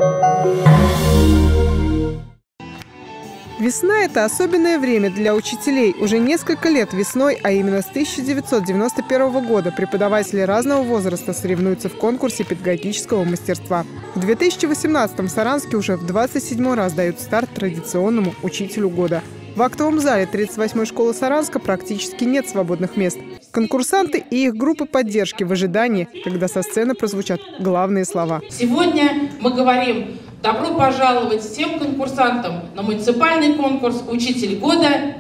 Весна – это особенное время для учителей. Уже несколько лет весной, а именно с 1991 года, преподаватели разного возраста соревнуются в конкурсе педагогического мастерства. В 2018-м в Саранске уже в 27-й раз дают старт традиционному учителю года. В актовом зале 38-й школы Саранска практически нет свободных мест. Конкурсанты и их группы поддержки в ожидании, когда со сцены прозвучат главные слова. Сегодня мы говорим: добро пожаловать всем конкурсантам на муниципальный конкурс «Учитель года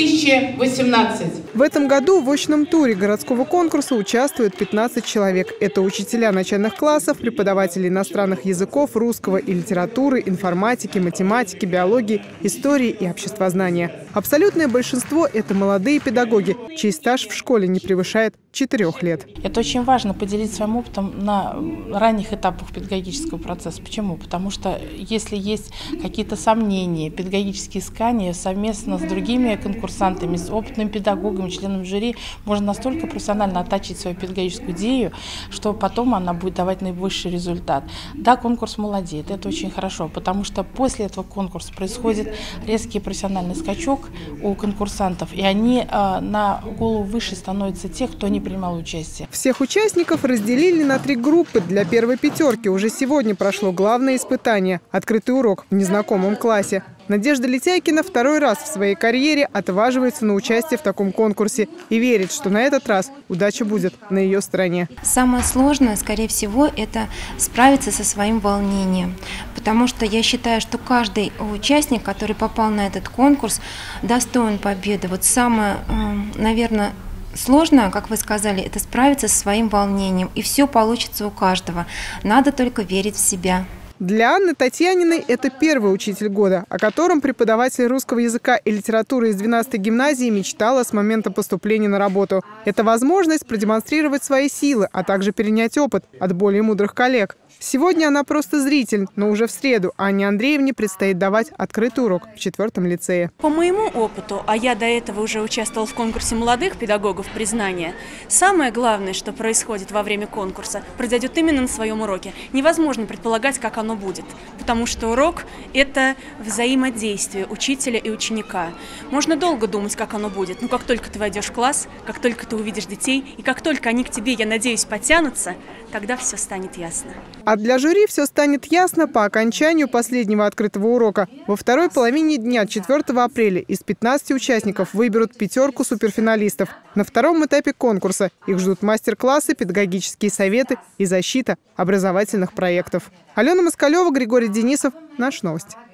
2018». В этом году в очном туре городского конкурса участвует 15 человек. Это учителя начальных классов, преподаватели иностранных языков, русского и литературы, информатики, математики, биологии, истории и обществознания. Абсолютное большинство – это молодые педагоги, чей стаж в школе не превышает 4 лет. Это очень важно — поделиться своим опытом на ранних этапах педагогического процесса. Почему? Потому что если есть какие-то сомнения, педагогические искания, совместно с другими конкурсантами, с опытным педагогом, членом жюри, можно настолько профессионально оттачить свою педагогическую идею, что потом она будет давать наивысший результат. Да, конкурс молодеет, это очень хорошо, потому что после этого конкурса происходит резкий профессиональный скачок у конкурсантов, и они на голову выше становятся тех, кто не принимал участие. Всех участников разделили на 3 группы. Для первой пятерки уже сегодня прошло главное испытание – открытый урок в незнакомом классе. Надежда Летяйкина второй раз в своей карьере отваживается на участие в таком конкурсе и верит, что на этот раз удача будет на ее стороне. Самое сложное, скорее всего, это справиться со своим волнением, потому что я считаю, что каждый участник, который попал на этот конкурс, достоин победы. Вот самое, наверное, сложно, как вы сказали, это справиться со своим волнением, и все получится у каждого. Надо только верить в себя. Для Анны Татьяниной это первый учитель года, о котором преподаватель русского языка и литературы из 12-й гимназии мечтала с момента поступления на работу. Это возможность продемонстрировать свои силы, а также перенять опыт от более мудрых коллег. Сегодня она просто зритель, но уже в среду Анне Андреевне предстоит давать открытый урок в 4-м лицее. По моему опыту, а я до этого уже участвовала в конкурсе молодых педагогов признания, самое главное, что происходит во время конкурса, произойдет именно на своем уроке. Невозможно предполагать, как оно будет, потому что урок – это взаимодействие учителя и ученика. Можно долго думать, как оно будет, но как только ты войдешь в класс, как только ты увидишь детей, и как только они к тебе, я надеюсь, подтянутся, тогда все станет ясно. А для жюри все станет ясно по окончанию последнего открытого урока. Во второй половине дня 4 апреля из 15 участников выберут 5 суперфиналистов. На втором этапе конкурса их ждут мастер-классы, педагогические советы и защита образовательных проектов. Алена Москалева, Григорий Денисов. Наши новости.